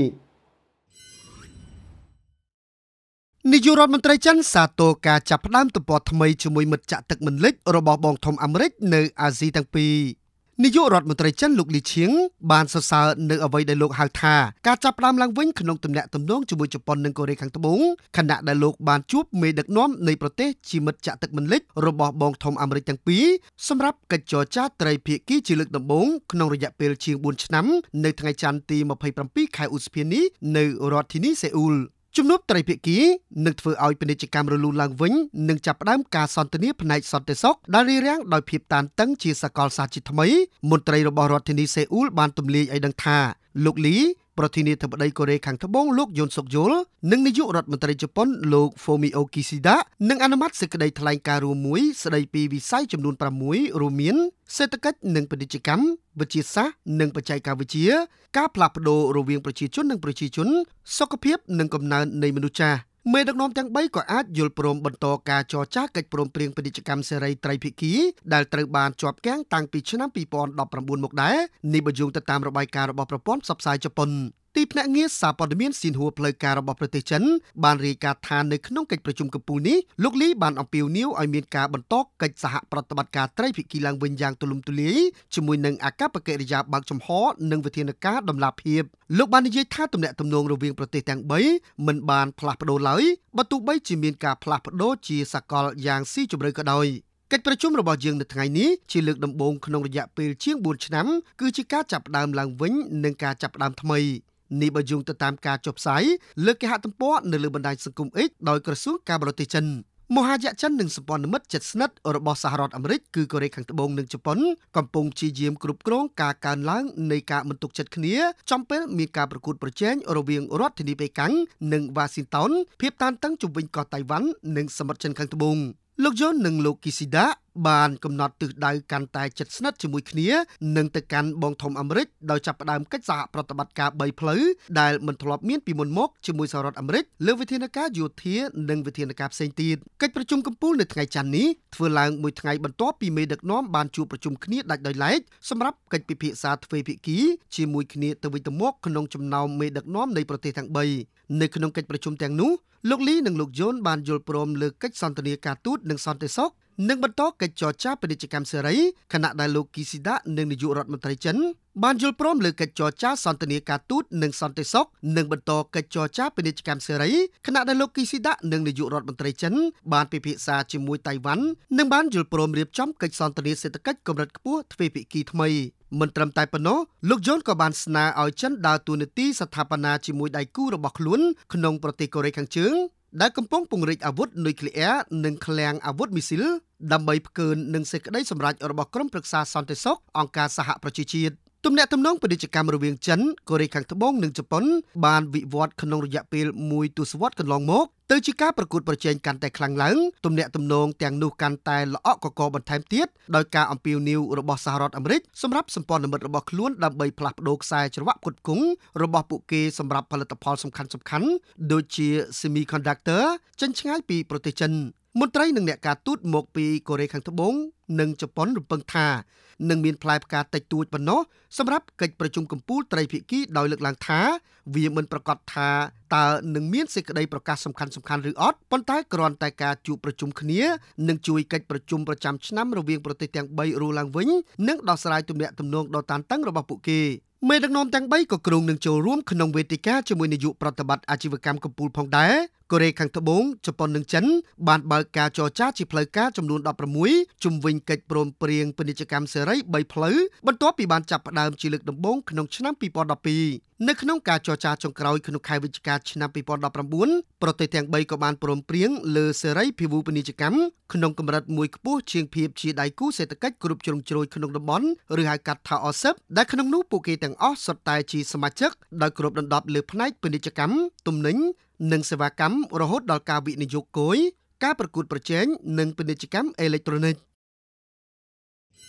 នាយករដ្ឋមន្ត្រីចិនសាទរការចាប់ផ្ដើមទំព័រថ្មីជាមួយមិត្តចាក់ទឹកមិនលិចរបស់បងធំអាមេរិកនៅអាស៊ីទាំងពីរនាយករដ្ឋមន្ត្រីចិនលោកលីឈៀងបានសរសើរនៅអ្វីដែលលោកហៅថាការចាប់ផ្ដើមឡើងវិញក្នុងទំនាក់ទំនងជាមួយជប៉ុននិងកូរ៉េខាងត្បូងខណៈដែលលោកបានជួបមេដឹកនាំនៃប្រទេសជាមិត្តចាក់ទឹកមិនលិចរបស់បងធំអាមេរិកទាំងពីរសម្រាប់កិច្ចចរចាត្រីភាគីជាលើកដំបូងក្នុងរយៈពេលជាងបួនឆ្នាំនៅថ្ងៃច័ន្ទទីម្ភៃប្រាំពីរខែឧសភានេះនៅរដ្ឋធានីសេអ៊ូលជំនួបត្រីភាគីនឹងធ្វើឲ្យពាណិជ្ជកម្មរលូនឡើងវិញនិងចាប់ផ្ដើមការសន្ទនាផ្នែកសន្តិសុខដែលរារាំងដោយភាពតានតឹងជាសកលសាស្ត្រជាថ្មីមន្ត្រីរបស់រដ្ឋធានីសេអ៊ូលបានទម្លាយឲ្យដឹងថាលោកលីប្រធានាធិបតីកូរ៉េខាងត្បូងលោកយុនសុកយុលនិងនាយករដ្ឋមន្ត្រីជប៉ុនលោក Fumio Kishida នឹងអនុម័តសេចក្តីថ្លែងការណ៍រួមមួយស្តីពីវិស័យចំនួនប្រាំមួយរួមមានសេដ្ឋកិច្ចនិងពាណិជ្ជកម្មវិទ្យាសាស្ត្រនិងបច្ចេកវិទ្យាការផ្លាស់ប្ដូររវាងប្រជាជននិងប្រជាជនសុខភាពនិងកំណើននៃមនុស្សចាស់មេដឹកនាំទាំងបីក៏អាចយល់ព្រមបន្តការចរចាកិច្ចព្រមព្រៀងពាណិជ្ជកម្មសេរីត្រីភាគីដែលត្រូវបានជាប់គាំងតាំងពីឆ្នាំពីរពាន់ដប់ប្រាំបួនមកដែរនេះបើយោងទៅតាមរបាយការណ៍របស់ប្រព័ន្ធផ្សព្វផ្សាយជប៉ុនទីភ្នាក់ងារសារព័ត៌មានស៊ីនហួរផ្លូវការរបស់ប្រទេសចិនបានរាយការណ៍ថានៅក្នុងកិច្ចប្រជុំកំពូលនេះលោកលីបានអំពាវនាវឲ្យមានការបន្តកិច្ចសហប្រតិបត្តិការត្រីភាគីឡើងវិញយ៉ាងទូលំទូលាយជាមួយនឹងអាកប្បកិរិយាបើកចំហនិងវិធានការដំណាភាពលោកបាននិយាយថាទំនាក់ទំនងរវាងប្រទេសទាំងបីមិនបានផ្លាស់ប្ដូរឡើយបើទោះបីជាមានការផ្លាស់ប្ដូរជាសកលយ៉ាងស៊ីជម្រៅក៏ដោយកិច្ចប្រជុំរបស់យើងនៅថ្ងៃនេះជាលើកដំបូងក្នុងរយៈពេលជាងបួនឆ្នាំគឺជាការចាប់ផ្ដើមឡើងវិញនិងការចាប់ផ្ដើមថ្មីនេះបើយោងទៅតាមការចុះផ្សាយលើគេហទំព័រនៅលើបណ្ដាញសង្គម X ដោយក្រសួងការបរទេសចិនមហាយៈចិននិងសម្ព័ន្ធមិត្តជិតស្និទ្ធរបស់សហរដ្ឋអាមេរិកគឺកូរ៉េខាងត្បូងនិងជប៉ុនកំពុងព្យាយាមគ្រប់គ្រងការកើនឡើងនៃការមិនទុកចិត្តគ្នាចំពេលមានការប្រកួតប្រជែងរវាងរដ្ឋធានីប៉េកាំងនិងវ៉ាស៊ីនតោនភាពតានតឹងជុំវិញកោះតៃវ៉ាន់និងសមុទ្រចិនខាងត្បូងលោកយុននិងលោកគីស៊ីដាបានកំណត់ទិសដៅកាន់តែជិតស្និទ្ធជាមួយគ្នានិងទៅកាន់បងធំអាមេរិកដោយចាប់ផ្ដើមកិច្ចសហប្រតិបត្តិការបីផ្លូវដែលមិនធ្លាប់មានពីមុនមកជាមួយសហរដ្ឋអាមេរិកលើវិធានការយោធានិងវិធានការផ្សេងទៀតកិច្ចប្រជុំកំពូលនៅថ្ងៃច័ន្ទនេះធ្វើឡើងមួយថ្ងៃបន្ទាប់ពីមេដឹកនាំបានជួបប្រជុំគ្នាដាច់ដោយឡែកសម្រាប់កិច្ចពិភាក្សាទ្វេភាគីជាមួយគ្នាទៅវិញទៅមកក្នុងចំណោមមេដឹកនាំនៃប្រទេសទាំងបីនៅក្នុងកិច្ចប្រជុំទាំងនោះលោកលីនិងលោកយុនបានយល់ព្រមលើកិច្ចសន្ទនាការទូតនិងសន្តិសុខនិងបន្តកិច្ចចរចាពាណិជ្ជកម្មសេរីខណៈដែលលោកគីស៊ីដានិងនាយករដ្ឋមន្ត្រីចិនបានយល់ព្រមលើកិច្ចចរចាសន្ទនាការទូតនិងសន្តិសុខនិងបន្តកិច្ចចរចាពាណិជ្ជកម្មសេរីខណៈដែលលោកគីស៊ីដានិងនាយករដ្ឋមន្ត្រីចិនបានពិភាក្សាជាមួយតៃវ៉ាន់និងបានយល់ព្រមរៀបចំកិច្ចសន្ទនាសេដ្ឋកិច្ចកម្រិតខ្ពស់ទ្វេភាគីថ្មីមិនត្រឹមតែប៉ុណ្ណោះលោកយុនក៏បានស្នើឲ្យចិនដើរតួនាទីស្ថាបនាជាមួយដៃគូរបស់ខ្លួនក្នុងប្រទេសកូរ៉េខាងជើងដែលកំពុងពង្រីកអាវុធនុយក្លេអ៊ែរនិងឃ្លាំងអាវុធមីស៊ីលដើម្បីផ្កើននឹងសេចក្តីសម្រេចរបស់ក្រុមប្រឹក្សាសន្តិសុខអង្គការសហប្រជាជាតិទំនាក់ទំនងពាណិជ្ជកម្មរវាងចិនកូរ៉េខាងត្បូងនិងជប៉ុនបានវិវត្តក្នុងរយៈពេលមួយទសវត្សរ៍កន្លងមកទៅជាការប្រកួតប្រជែងកាន់តែខ្លាំងឡើងទំនាក់ទំនងទាំងនោះកាន់តែល្អក់កកបន្ថែមទៀតដោយការអំពាវនាវរបស់សហរដ្ឋអាមេរិកសម្រាប់សម្ព័ន្ធមិត្តរបស់ខ្លួនដើម្បីផ្លាស់ប្ដូរខ្សែច្រវាក់ផ្គត់ផ្គង់របស់ពួកគេសម្រាប់ផលិតផលសំខាន់ៗដូចជា Semiconductor ចេញឆ្ងាយពីប្រទេសចិនមន្ត្រីនិងអ្នកការទូតមកពីកូរ៉េខាងត្បូងនិងជប៉ុនរំពឹងថានឹងមានផ្លែផ្កាតិចតួចប៉ុណ្ណោះសម្រាប់កិច្ចប្រជុំកំពូលត្រីភាគីដោយលើកឡើងថាវាមិនប្រកាសថាតើនឹងមានសេចក្តីប្រកាសសំខាន់ៗឬអត់ប៉ុន្តែគ្រាន់តែការជួបប្រជុំគ្នានឹងជួយកិច្ចប្រជុំប្រចាំឆ្នាំរវាងប្រទេសទាំងបីរស់ឡើងវិញនិងដោះស្រាយទំនាក់ទំនងដ៏តានតឹងរបស់ពួកគេមេដឹកនាំទាំងបីក៏គ្រោងនឹងចូលរួមក្នុងវេទិកាជាមួយនាយកប្រតិបត្តិអាជីវកម្មកំពូលផងដែរកូរ៉េខាងត្បូងជប៉ុននិងចិនបានបើកការចរចាជាផ្លូវការចំនួនដប់ប្រាំមួយជុំវិញកិច្ចព្រមព្រៀងពាណិជ្ជកម្មសេរីបីផ្លូវបន្ទាប់ពីបានចាប់ផ្ដើមជាលើកដំបូងក្នុងឆ្នាំពីរពាន់ដប់ពីរនៅក្នុងការចរចាចុងក្រោយក្នុងខែវិច្ឆិកាឆ្នាំពីរពាន់ដប់ប្រាំបួនប្រទេសទាំងបីក៏បានព្រមព្រៀងលើសេរីភាវូពាណិជ្ជកម្មក្នុងកម្រិតមួយខ្ពស់ជាងភាពជាដៃគូសេដ្ឋកិច្ចគ្រប់ជ្រុងជ្រោយក្នុងតំបន់ឬហៅកាត់ថា អ សេព ដែលក្នុងនោះពួកគេទាំងអស់សុទ្ធតែជាសមាជិកដោយគ្របដណ្ដប់លើផ្នែកពាណិជ្ជកម្មទំនិញនិងសេវាកម្មរហូតដល់ការវិនិយោគគយការប្រកួតប្រជែងនិងពាណិជ្ជកម្មអេឡិចត្រូនិក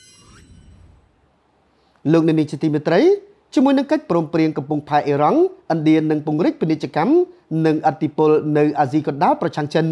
លោកនានីជាទីមេត្រីជាមួយនឹងកិច្ចព្រមព្រៀងកំពង់ផែអ៊ីរ៉ង់ឥឥណ្ឌានឹងពង្រីកពាណិជ្ជកម្មនិងឥទ្ធិពលនៅអាស៊ីកណ្ដាលប្រឆាំងចិន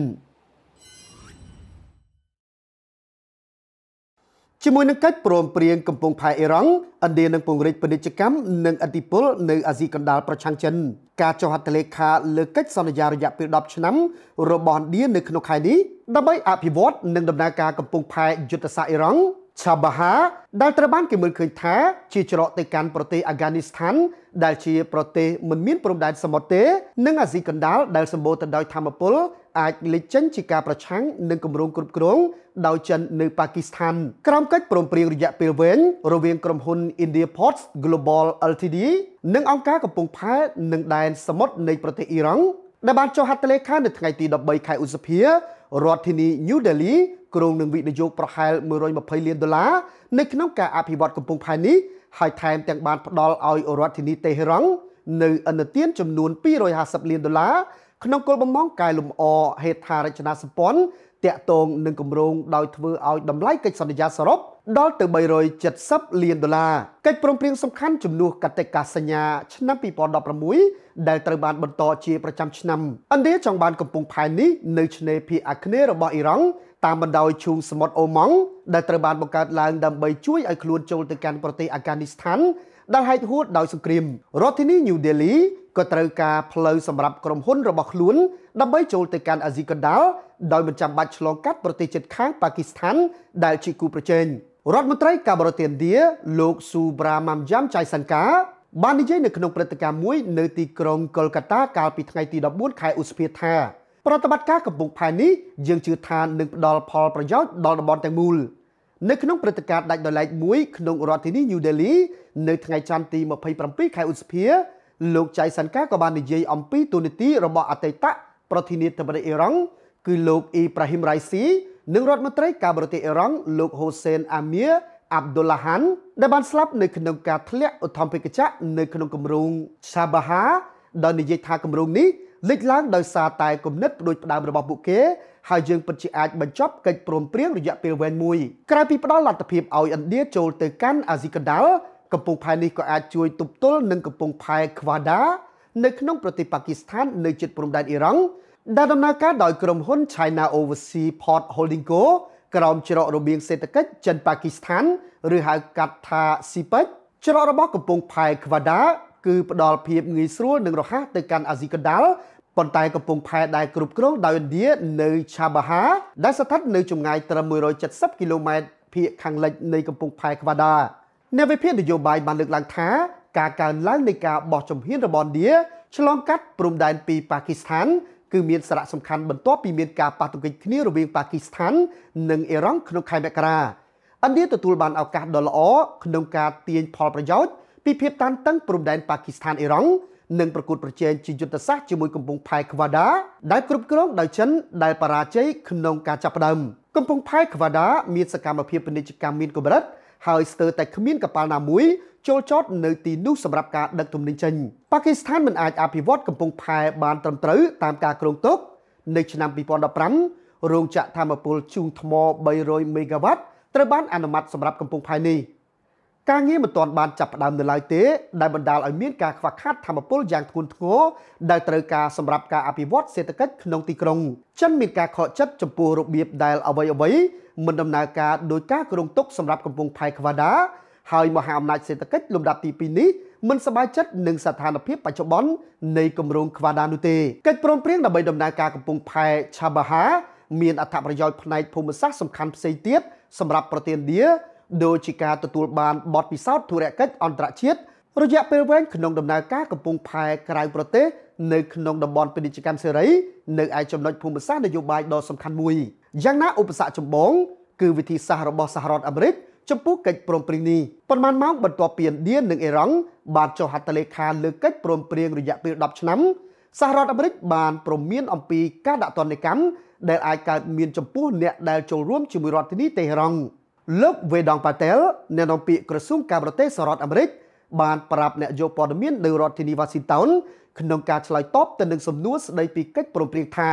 ជាមួយនឹងកិច្ចព្រមព្រៀងកំពង់ផែអ៊ីរ៉ង់ឥណ្ឌានឹងពង្រីកពាណិជ្ជកម្មនិងឥទ្ធិពលនៅអាស៊ីកណ្ដាលប្រឆាំងចិនការចុះហត្ថលេខាលើកិច្ចសន្យារយៈពេលដប់ឆ្នាំរបស់ឥណ្ឌានៅក្នុងខែនេះដើម្បីអភិវឌ្ឍនិងដំណើរការកំពង់ផែយុទ្ធសាស្ត្រអ៊ីរ៉ង់ឆាបាហាដែលត្រូវបានគេមើលឃើញថាជាច្រកទៅកាន់ប្រទេសអាហ្គានីស្ថានដែលជាប្រទេសមិនមានព្រំដែនសមុទ្រទេនិងអាស៊ីកណ្ដាលដែលសម្បូរទៅដោយថាមពលអាចលេចចេញជាការប្រឆាំងនឹងគម្រោងគ្រប់គ្រងដោយចិននៅប៉ាគីស្ថានក្រោមកិច្ចព្រមព្រៀងរយៈពេលវែងរវាងក្រុមហ៊ុន India Ports Global អិល ទី ឌី និងអង្គការកំពង់ផែនិងដែនសមុទ្រនៃប្រទេសអ៊ីរ៉ង់ដែលបានចុះហត្ថលេខានៅថ្ងៃទីដប់បីខែឧសភារដ្ឋធានី New Delhi គ្រោងនឹងវិនិយោគប្រហែលមួយរយម្ភៃលានដុល្លារនៅក្នុងការអភិវឌ្ឍកំពង់ផែនេះហើយថែមទាំងបានផ្ដល់ឲ្យរដ្ឋធានីតេហេរ៉ង់នៅឥណទានចំនួនពីររយហាសិបលានដុល្លារក្នុងគោលបំណងកែលម្អហេដ្ឋារចនាសម្ព័ន្ធតាក់ទងនឹងគម្រោងដោយធ្វើឲ្យតម្លៃកិច្ចសន្យាសរុបដល់ទៅបីរយចិតសិបលានដុល្លារកិច្ចព្រមព្រៀងសំខាន់ជំនួសកតិកាសញ្ញាឆ្នាំពីរពាន់ដប់ប្រាំមួយដែលត្រូវបានបន្តជាប្រចាំឆ្នាំឥណ្ឌាចង់បានកំពង់ផែនេះនៅឆ្នេរភាគអាគ្នេយ៍របស់អ៊ីរ៉ង់តាមបណ្ដោយឈូងសមុទ្រអូម៉ង់ដែលត្រូវបានបង្កើតឡើងដើម្បីជួយឲ្យខ្លួនចូលទៅកាន់ប្រទេសអាហ្គានីស្ថានដែលហែកហួតដោយសង្គ្រាមរដ្ឋធានី New Delhi ក៏ត្រូវការផ្លូវសម្រាប់ក្រុមហ៊ុនរបស់ខ្លួនដើម្បីចូលទៅកាន់អាស៊ីកណ្ដាលដោយមិនចាំបាច់ឆ្លងកាត់ប្រទេសជិតខាងប៉ាគីស្ថានដែលជាគូប្រជែងរដ្ឋមន្ត្រីការបរទេសឥណ្ឌាលោកស៊ូប្រាម៉ាំយ៉ាំចៃសាន់កាបាននិយាយនៅក្នុងព្រឹត្តិការណ៍មួយនៅទីក្រុងកុលកាតាកាលពីថ្ងៃទីដប់បួនខែឧសភាថាប្រតិបត្តិការកំពង់ផែនេះយើងជឿថានឹងផ្ដល់ផលប្រយោជន៍ដល់តំបន់ទាំងមូលនៅក្នុងព្រឹត្តិការណ៍ដាច់ដោយឡែកមួយក្នុងរដ្ឋធានី New Delhi នៅថ្ងៃច័ន្ទទីម្ភៃប្រាំពីរខែឧសភាលោកចៃសាន់កាក៏បាននិយាយអំពីទូនីតិរបស់អតីតប្រធានាធិបតីអ៊ីរ៉ង់គឺលោកអ៊ីប្រាហ៊ីមរ៉ៃស៊ីនិងរដ្ឋមន្ត្រីការបរទេសអ៊ីរ៉ង់លោកហូសេនអាមៀអាប់ឌុលឡាហានដែលបានស្លាប់នៅក្នុងការធ្លាក់ឧទ្ធម្ភាគចក្រនៅក្នុងគម្រោងឆាបាហាដោយនិយាយថាគម្រោងនេះលេចឡើងដោយសារតែគំនិតផ្ដួចផ្ដើមរបស់ពួកគេហើយយើងពិតជាអាចបញ្ចប់កិច្ចព្រមព្រៀងរយៈពេលវែងមួយក្រៅពីផ្ដល់លទ្ធភាពឲ្យឥណ្ឌាចូលទៅកាន់អាស៊ីកណ្ដាលកំពង់ផែនេះក៏អាចជួយទប់ទល់នឹងកំពង់ផែខ្វាដានៅក្នុងប្រទេសប៉ាគីស្ថាននៅជិតព្រំដែនអ៊ីរ៉ង់ដែលដំណើរការដោយក្រុមហ៊ុន China Overseas Port Holding Co ក្រោមច្រករបៀងសេដ្ឋកិច្ចចិនប៉ាគីស្ថានឬហៅកាត់ថា ស៊ីពេច ច្រករបស់កំពង់ផែខ្វាដាគឺផ្ដល់ភាពងាយស្រួលនិងរហ័សទៅកាន់អាស៊ីកណ្ដាលប៉ុន្តែកំពង់ផែដែលគ្រប់គ្រងដោយឥណ្ឌានៅឆាបាហាដែលស្ថិតនៅចម្ងាយត្រឹមមួយរយចិតសិបគីឡូម៉ែត្រភាគខាងលិចនៃកំពង់ផែខ្វាដាអ្នកវិភាគនយោបាយបានលើកឡើងថាការកើនឡើងនៃការបោះជំហានរបស់ឥណ្ឌាឆ្លងកាត់ព្រំដែនពីប៉ាគីស្ថានគឺមានសារៈសំខាន់បន្ទាប់ពីមានការប៉ះទង្គិចគ្នារវាងប៉ាគីស្ថាននិងអ៊ីរ៉ង់ក្នុងខែមករាឥណ្ឌាទទួលបានឱកាសដ៏ល្អក្នុងការទាញផលប្រយោជន៍ពីភាពតានតឹងព្រំដែនប៉ាគីស្ថានអ៊ីរ៉ង់និងប្រកួតប្រជែងជាយុទ្ធសាស្ត្រជាមួយកំពង់ផែខ្វាដាដែលគ្រប់គ្រងដោយចិនដែលបរាជ័យក្នុងការចាប់ផ្ដើមកំពង់ផែខ្វាដាមានសកម្មភាពពាណិជ្ជកម្មមានកម្រិតហើយស្ទើរតែគ្មានកប៉ាល់ណាមួយចូលចតនៅទីនោះសម្រាប់ការដឹកទំនិញចេញប៉ាគីស្ថានមិនអាចអភិវឌ្ឍកំពង់ផែបានត្រឹមត្រូវតាមការគ្រោងទុកនៅឆ្នាំពីរពាន់ដប់ប្រាំរោងចក្រថាមពលជូងថ្មបីរយមេហ្គាវ៉ាត់ត្រូវបានអនុម័តសម្រាប់កំពង់ផែនេះការងារមិនទាន់បានចាប់ផ្ដើមនៅឡើយទេដែលបណ្ដាលឲ្យមានការខ្វះខាតថាមពលយ៉ាងធ្ងន់ធ្ងរដែលត្រូវការសម្រាប់ការអភិវឌ្ឍសេដ្ឋកិច្ចក្នុងទីក្រុងចិនមានការខកចិត្តចំពោះរបៀបដែលអ្វីអ្វីមិនដំណើរការដោយការគ្រោងទុកសម្រាប់កំពង់ផែខ្វាដាហើយមហាអំណាចសេដ្ឋកិច្ចលំដាប់ទីពីរនេះមិនសប្បាយចិត្តនឹងស្ថានភាពបច្ចុប្បន្ននៃគម្រោងខ្វាដានោះទេកិច្ចព្រមព្រៀងដើម្បីដំណើរការកំពង់ផែឆាបាហាមានអត្ថប្រយោជន៍ផ្នែកភូមិសាស្ត្រសំខាន់ផ្សេងទៀតសម្រាប់ប្រទេសឥណ្ឌាដូចជាការទទួលបានបទពិសោធន៍ធុរកិច្ចអន្តរជាតិរយៈពេលវែងក្នុងដំណើរការកំពង់ផែក្រៅប្រទេសនៅក្នុងតំបន់ពាណិជ្ជកម្មសេរីនៅឯចំណុចភូមិសាស្ត្រនយោបាយដ៏សំខាន់មួយយ៉ាងណាឧបសគ្គចម្បងគឺវិធីសាស្ត្ររបស់សហរដ្ឋអាមេរិកចំពោះកិច្ចព្រមព្រៀងនេះប៉ុន្មានម៉ោងបន្ទាប់ពីឥណ្ឌានិងអ៊ីរ៉ង់បានចុះហត្ថលេខាលើកិច្ចព្រមព្រៀងរយៈពេលដប់ឆ្នាំសហរដ្ឋអាមេរិកបានព្រមានអំពីការដាក់ទណ្ឌកម្មដែលអាចកើតមានចំពោះអ្នកដែលចូលរួមជាមួយរដ្ឋធានីតេហេរ៉ង់លោកវេដងប៉ាតែលអ្នកនាំពាក្យក្រសួងការបរទេសសហរដ្ឋអាមេរិកបានប្រាប់អ្នកយកព័ត៌មាននៅរដ្ឋធានីវ៉ាស៊ីនតោនក្នុងការឆ្លើយតបទៅនឹងសំណួរស្ដីពីកិច្ចព្រមព្រៀងថា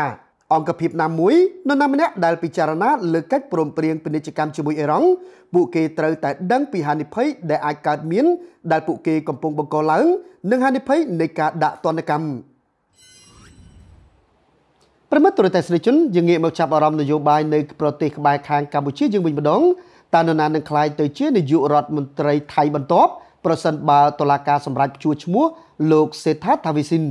អង្គភាពណាមួយនរណាម្នាក់ដែលពិចារណាលើកិច្ចព្រមព្រៀងពាណិជ្ជកម្មជាមួយអ៊ីរ៉ង់ពួកគេត្រូវតែដឹងពីហានិភ័យដែលអាចកើតមានដែលពួកគេកំពុងបង្កឡើងនិងហានិភ័យនៃការដាក់ទណ្ឌកម្មប្រមិត្តទូរទស្សនិកជនយើងងាកមកចាប់អារម្មណ៍នយោបាយនៅប្រទេសក្បែរខាងកម្ពុជាយើងវិញម្ដងតើនរណានឹងក្លាយទៅជានាយករដ្ឋមន្ត្រីថៃបន្ទាប់ប្រសិនបើតុលាការសម្រេចព្យួរឈ្មោះលោកសេដ្ឋាថាវីសិន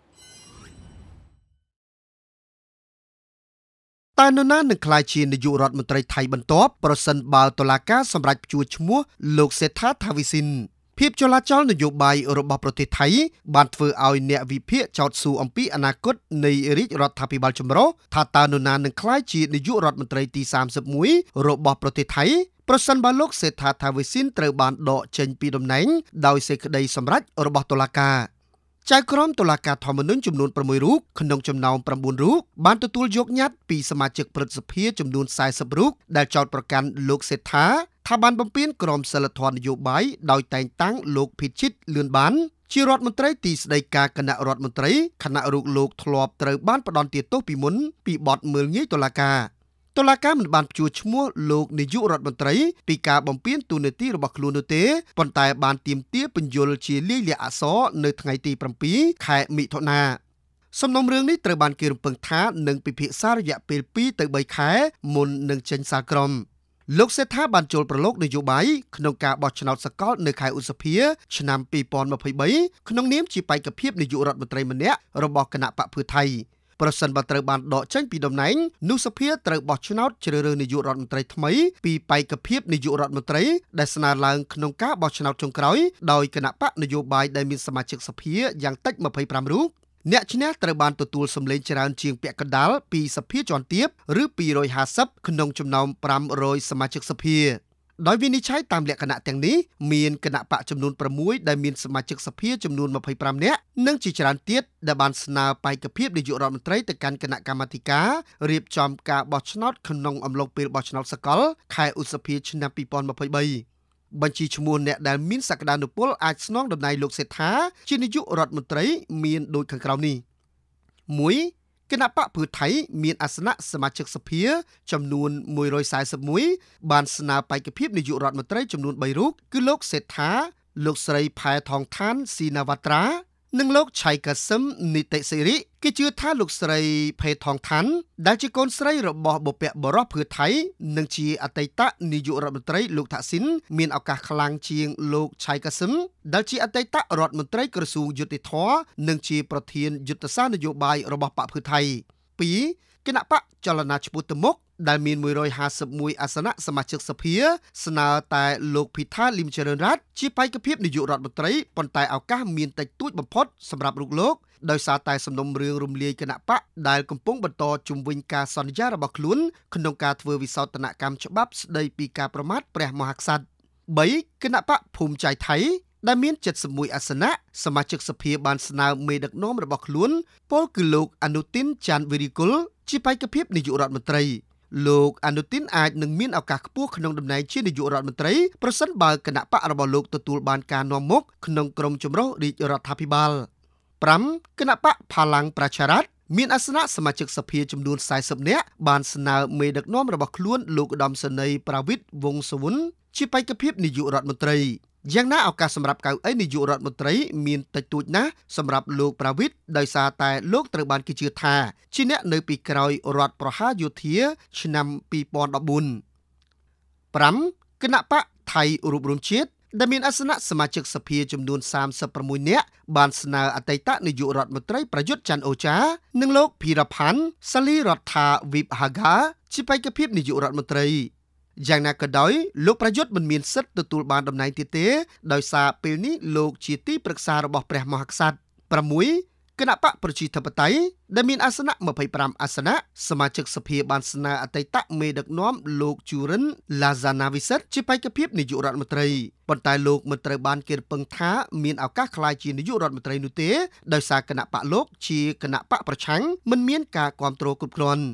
តើនរណានឹងក្លាយជានាយករដ្ឋមន្ត្រីថៃបន្ទាប់ប្រសិនបើតុលាការសម្រេចព្យួរឈ្មោះលោកសេដ្ឋាថាវីសិនភាពចលាចលនយោបាយរបស់ប្រទេសថៃបានធ្វើឲ្យអ្នកវិភាគចោទសួរអំពីអនាគតនៃរាជរដ្ឋាភិបាលចម្រុះថាតើនរណានឹងក្លាយជានាយករដ្ឋមន្ត្រីទីសាមសិបមួយរបស់ប្រទេសថៃប្រសិនបើលោកសេដ្ឋាថាវីសិនត្រូវបានដកចេញពីតំណែងដោយសេចក្តីសម្រេចរបស់តុលាការចៅក្រមតុលាការធម្មនុញ្ញចំនួនប្រាំមួយរូបក្នុងចំណោមប្រាំបួនរូបបានទទួលយកញត្តិពីសមាជិកព្រឹទ្ធសភាចំនួនសែសិបរូបដែលចោទប្រកាន់លោកសេដ្ឋាថាបានបំពានក្រមសីលធម៌នយោបាយដោយតែងតាំងលោកភិជិតលឿនបានជារដ្ឋមន្ត្រីទីស្តីការគណៈរដ្ឋមន្ត្រីគណៈរូបលោកធ្លាប់ត្រូវបានផ្ដន្ទាទោសពីមុនពីបទមើលងាយតុលាការតុលាការមិនបានព្យួរឈ្មោះលោកនាយករដ្ឋមន្ត្រីពីការបំពានតួនាទីរបស់ខ្លួននោះទេប៉ុន្តែបានទាមទារពន្យល់ជាលាយលក្ខណ៍អក្សរនៅថ្ងៃទីប្រាំពីរខែមិថុនាសំណុំរឿងនេះត្រូវបានគេរំពឹងថានឹងពិភាក្សារយៈពេលពីរទៅបីខែមុននឹងចេញសាលក្រមលោកសេដ្ឋាបានចូលប្រឡូកនយោបាយក្នុងការបោះឆ្នោតសកលនៅខែឧសភាឆ្នាំពីរពាន់ម្ភៃបីក្នុងនាមជាបេក្ខភាពនាយករដ្ឋមន្ត្រីម្នាក់របស់គណៈបកភឿថៃប្រសិនបើត្រូវបានដកចេញពីតំណែងនោះសភាត្រូវបោះឆ្នោតជ្រើសរើសនាយករដ្ឋមន្ត្រីថ្មីពីបេក្ខភាពនាយករដ្ឋមន្ត្រីដែលស្នើឡើងក្នុងការបោះឆ្នោតចុងក្រោយដោយគណៈបកនយោបាយដែលមានសមាជិកសភាយ៉ាងតិចម្ភៃប្រាំរូបអ្នកឈ្នះត្រូវបានទទួលសម្លេងច្រើនជាងពាក់កណ្ដាលពីសភាជាន់ទាបឬពីររយហាសិបក្នុងចំណោមប្រាំរយសមាជិកសភាដោយវិនិច្ឆ័យតាមលក្ខណៈទាំងនេះមានគណៈបកចំនួនប្រាំមួយដែលមានសមាជិកសភាចំនួនម្ភៃប្រាំនាក់និងជាច្រើនទៀតដែលបានស្នើបេក្ខភាពនាយករដ្ឋមន្ត្រីទៅកាន់គណៈកម្មាធិការរៀបចំការបោះឆ្នោតក្នុងអំឡុងពេលបោះឆ្នោតសកលខែឧសភាឆ្នាំពីរពាន់ម្ភៃបីបញ្ជីឈ្មោះអ្នកដែលមានសក្តានុពលអាចស្នងតំណែងលោកសេដ្ឋាជានាយករដ្ឋមន្ត្រីមានដូចខាងក្រោមនេះ មួយ គណៈបកភឿថៃមានអាសនៈសមាជិកសភាចំនួនមួយរយសែសិបមួយបានស្នើបេក្ខភាពនាយករដ្ឋមន្ត្រីចំនួនបីរូបគឺលោកសេដ្ឋាលោកស្រីផែថងឋានស៊ីណាវ៉ាត្រានិងលោកឆៃកាសឹមនីតិសេរីគេជឿថាលោកស្រីផេថងឋានដែលជាកូនស្រីរបស់បុព្វបុរសភឿថៃនិងជាអតីតនាយករដ្ឋមន្ត្រីលោកថាក់ស៊ីនមានឱកាសខ្លាំងជាងលោកឆៃកាសឹមដែលជាអតីតរដ្ឋមន្ត្រីក្រសួងយុតិធធម៌និងជាប្រធានយុទ្ធសាស្ត្រនយោបាយរបស់បកភឿថៃ ពីរ គណៈបកចលនាឆ្ពោះទៅមុខដែលមានមួយរយហាសិបមួយអាសនៈសមាជិកសភាស្នើតែលោកភិថាលីមចរិនរ័ត្នជាបេក្ខភាពនាយករដ្ឋមន្ត្រីប៉ុន្តែឱកាសមានតិចតួចបំផុតសម្រាប់រូបលោកដោយសារតែសំណុំរឿងរំលាយគណៈបកដែលកំពុងបន្តជំវិញការសន្យារបស់ខ្លួនក្នុងការធ្វើវិសោធនកម្មច្បាប់ស្ដីពីការប្រមាថព្រះមហាក្សត្រ បី គណៈបកភូមិใจថៃដែលមានเจ็ดสิบเอ็ดអាសនៈសមាជិកសភាបានស្នើមេដឹកនាំរបស់ខ្លួនពលគឺលោកអនុទីនចាន់វិរិគុលជាបេក្ខភាពនាយករដ្ឋមន្ត្រីលោកអនុទីនអាចនឹងមានឱកាសខ្ពស់ក្នុងតំណែងជានាយករដ្ឋមន្ត្រីប្រសិនបើគណៈបករបស់លោកទទួលបានការនាំមុខក្នុងក្រុមចម្រុះរាជរដ្ឋាភិបាល ប្រាំ គណៈបកផាឡាំងប្រជារដ្ឋមានអាសនៈសមាជិកសភាចំនួនសែសិបនាក់បានស្នើមេដឹកនាំរបស់ខ្លួនលោកឧត្តមសេនីយ៍ប្រាវិតវង្សវុនជាបេក្ខភាពនាយករដ្ឋមន្ត្រីយ៉ាងណាឱកាសសម្រាប់កៅអីនាយករដ្ឋមន្ត្រីមានតិចតួចណាស់សម្រាប់លោកប្រាវិតដោយសារតែលោកត្រូវបានគេជឿថាជាអ្នកនៅពីក្រោយរដ្ឋប្រហារយោធាឆ្នាំពីរពាន់ដប់បួន ប្រាំ គណៈបកថៃរួបរวมជាតិដែលមានអាសនៈសមាជិកសភាចំនួនសាមសិបប្រាំមួយនាក់បានស្នើអតីតនាយករដ្ឋមន្ត្រីប្រយុទ្ធច័ន្ទអូចានិងលោកភីរផាន់សាលីរដ្ឋាវិបហាហ្កាជាបេក្ខភាពនាយករដ្ឋមន្ត្រីយ៉ាងណាក៏ដោយលោកប្រយុទ្ធមិនមានសិទ្ធិទទួលបានតំណែងទៀតទេដោយសារពេលនេះលោកជាទីប្រឹក្សារបស់ព្រះមហាក្សត្រ ប្រាំមួយ គណៈបកប្រជាធិបតេយ្យដែលមានអាសនៈម្ភៃប្រាំអាសនៈសមាជិកសភាបានស្នើអតីតមេដឹកនាំលោកជូរិនឡាហ្សាណាវិសិតជាបេក្ខភាពនាយករដ្ឋមន្ត្រីប៉ុន្តែលោកមិនត្រូវបានគេរំពឹងថាមានឱកាសក្លាយជានាយករដ្ឋមន្ត្រីនោះទេដោយសារគណៈបកលោកជាគណៈបកប្រឆាំងមិនមានការគាំទ្រគ្រប់គ្រាន់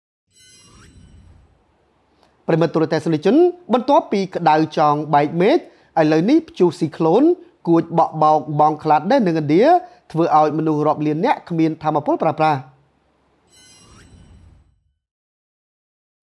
ប្រិមត្តទូរទស្សនិកជនបន្ទាប់ពីក្តៅចង់បែកមេឃឥឡូវនេះព្យុះស៊ីក្លូនគួចបក់បោកបងខ្លាដេសនៅឥណ្ឌាធ្វើឲ្យមនុស្សរាប់លាននាក់គ្មានថាមពលប្រើប្រាស់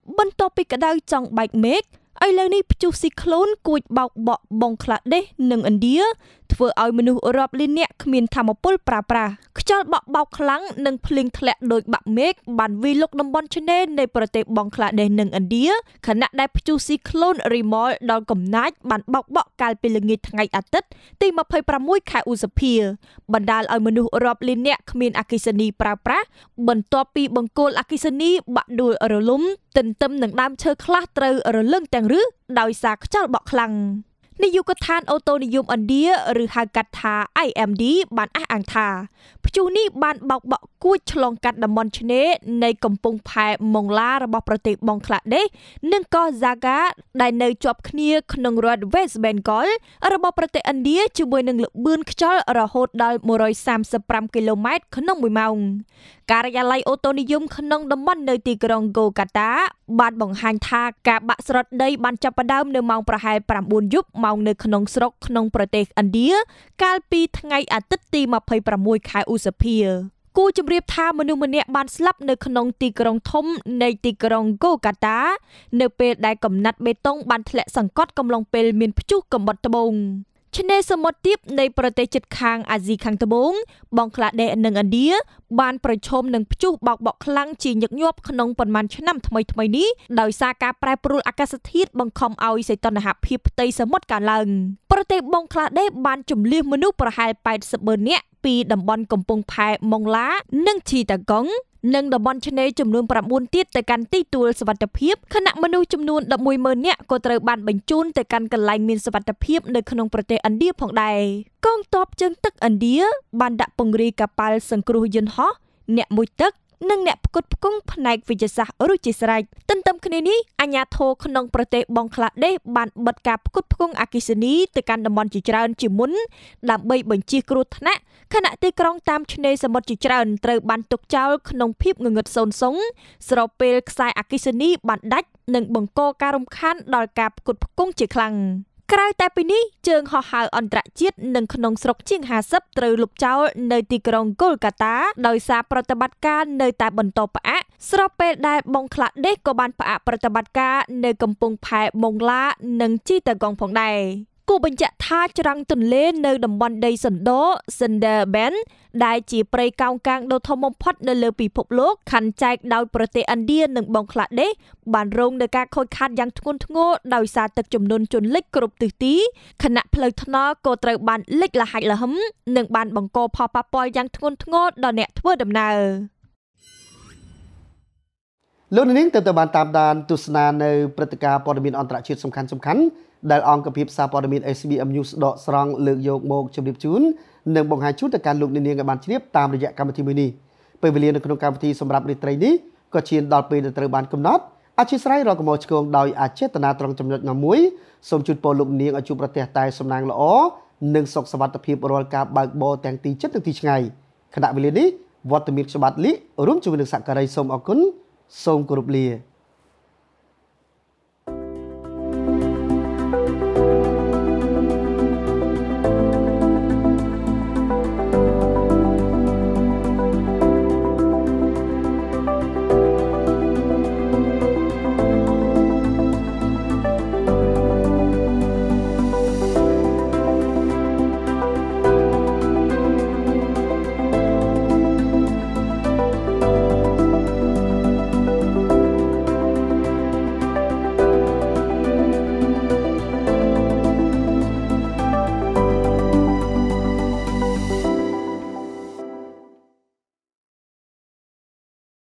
បន្ទាប់ពីក្តៅចង់បែកមេឃឥឡូវនេះព្យុះស៊ីក្លូនគួចបោកបក់បង់ក្លាដេសនិងឥណ្ឌាធ្វើឲ្យមនុស្សរាប់លាននាក់គ្មានថាមពលប្រើប្រាស់ខ្យល់បក់បោកខ្លាំងនិងភ្លៀងធ្លាក់ដោយបាក់មេឃបានវាយលុកតំបន់ឆ្នេរនៃប្រទេសបង់ក្លាដេសនិងឥណ្ឌាខណៈដែលព្យុះស៊ីក្លូនរីម៉លដល់កំណាចបានបោកបក់កាលពីល្ងាចថ្ងៃអាទិត្យទីម្ភៃប្រាំមួយខែឧសភាបណ្ដាលឲ្យមនុស្សរាប់លាននាក់គ្មានអគ្គិសនីប្រើប្រាស់បន្ទាប់ពីបង្គោលអគ្គិសនីបាក់ដួលរលំទន្ទឹមនឹងដើមឈើខ្លះត្រូវរលឹងទាំងឫសដោយសារខ្យល់បក់ខ្លាំងនាយកដ្ឋានអូតូនិយមឥណ្ឌាឬហៅកាត់ថា I M D បានអះអាងថាព្យុះនេះបានបោកបក់គួចឆ្លងកាត់តំបន់ឆ្នេរនៃកំពង់ផែម៉ុងឡារបស់ប្រទេសបង់ក្លាដេសនិងកោះហ្សាហ្គាដែលនៅជាប់គ្នាក្នុងរដ្ឋ West Bengal របស់ប្រទេសឥណ្ឌាជាមួយនឹងល្បឿនខ្យល់រហូតដល់មួយរយសាមសិបប្រាំគីឡូម៉ែត្រក្នុងមួយម៉ោងការិយាល័យអូតូនិយមក្នុងតំបន់នៅទីក្រុងហ្គោកាតាបានបង្ហាញថាការបាក់ស្រុតដីបានចាប់ផ្ដើមនៅម៉ោងប្រហែលប្រាំបួនយប់ម៉ោងនៅក្នុងស្រុកក្នុងប្រទេសឥណ្ឌាកាលពីថ្ងៃអាទិត្យទីម្ភៃប្រាំមួយខែឧសភាគូជម្រាបថាមនុស្សម្នាក់បានស្លាប់នៅក្នុងទីក្រុងធំនៃទីក្រុងហ្គោកាតានៅពេលដែលកំណាត់បេតុងបានធ្លាក់សង្កត់កំឡុងពេលមានព្យុះកំបុតត្បូងឆ្នេរសមុទ្រទាបនៃប្រទេសជិតខាងអាស៊ីខាងត្បូងបង់ក្លាដេសនិងឥណ្ឌាបានប្រឈមនឹងព្យុះបោកបក់ខ្លាំងជាញឹកញាប់ក្នុងប៉ុន្មានឆ្នាំថ្មីថ្មីនេះដោយសារការប្រែប្រួលអាកាសធាតុបង្ខំឲ្យសីតុណ្ហភាពផ្ទៃសមុទ្រកើនឡើងប្រទេសបង់ក្លាដេសបានជម្លៀសមនុស្សប្រហែលแปดสิบម៉ឺននាក់ពីតំបន់កំពង់ផែម៉ុងឡានិងឈីតាកុងនិងតំបន់ឆ្នេរចំនួនប្រាំបួនទៀតទៅកាន់ទីទួលសុវត្ថិភាពខណៈមនុស្សចំនួនដប់មួយម៉ឺននាក់ក៏ត្រូវបានបញ្ជូនទៅកាន់កន្លែងមានសុវត្ថិភាពនៅក្នុងប្រទេសឥណ្ឌាផងដែរកងទ័ពជើងទឹកឥណ្ឌាបានដាក់ពង្រាយកប៉ាល់សង្គ្រោះយន្តហោះអ្នកមុជទឹកនិងអ្នកផ្គត់ផ្គង់ផ្នែកវិទ្យាសាស្ត្ររួចជាស្រេចទន្ទឹមគ្នានេះអាជ្ញាធរក្នុងប្រទេសបង់ក្លាដេសបានបិទការផ្គត់ផ្គង់អគ្គិសនីទៅកាន់តំបន់ជាច្រើនជាមុនដើម្បីបញ្ជៀសគ្រោះថ្នាក់ខណៈទីក្រុងតាមឆ្នេរសមុទ្រជាច្រើនត្រូវបានទុកចោលក្នុងភាពងងឹតសូន្យសុងស្របពេលខ្សែអគ្គិសនីបានដាច់និងបង្កការរំខានដល់ការផ្គត់ផ្គង់ជាខ្លាំងក្រៅតែពីនេះជើងហោះហើរអន្តរជាតិនិងក្នុងស្រុកជាងห้าสิบត្រូវលុបចោលនៅទីក្រុងគោលកាតាដោយសារប្រតិបត្តិការនៅតែបន្តផ្អាកស្របពេលដែលបង់ក្លាដេសក៏បានផ្អាកប្រតិបត្តិការនៅកំពង់ផែម៉ុងឡានិងជីតាកុងផងដែរគូបញ្ជាក់ថាច្រាំងទន្លេនៅតំបន់ដីសណ្ដោសិនដឺបែនដែលជាព្រៃកោងកាងដ៏ធំបំផុតនៅលើពិភពលោកខណ្ឌចែកដោយប្រទេសឥណ្ឌានិងបង់ក្លាដេសបានរងនឹងការខូចខាតយ៉ាងធ្ងន់ធ្ងរដោយសារទឹកជំនន់ជន់លិចគ្រប់ទិសទីខណៈផ្លូវថ្នល់ក៏ត្រូវបានលិចលហាច់លហឹមនិងបានបង្កផលប៉ះពាល់យ៉ាងធ្ងន់ធ្ងរដល់អ្នកធ្វើដំណើរលោកនាងទើបតែបានតាមដានទស្សនានៅព្រឹត្តិការណ៍ព័ត៌មានអន្តរជាតិសំខាន់សំខាន់ដែលអង្គភាពសារព័ត៌មាន S B M News ដកស្រង់លើកយកមកជម្រាបជូននិងបង្ហាញជូនទៅកាន់លោកនាងឲ្យបានជ្រាបតាមរយៈកម្មវិធីមួយនេះពេលវេលានៅក្នុងកម្មវិធីសម្រាប់រាត្រីនេះក៏ឈានដល់ពេលដែលត្រូវបានកំណត់អធិស្ឋានរកមកឆ្កងដោយអចេតនាត្រង់ចំណុចណាមួយសូមជូនពរលោកនាងឲ្យជួបប្រទះតែសំណាងល្អនិងសុខសុវត្ថិភាពរាល់ការបើកបរទាំងទីជិតនិងទីឆ្ងាយខណៈវេលានេះវត្តមានច្បាប់លីរួមជាមួយនឹងសក្ការីសូមអរគុណសូមគោរពលា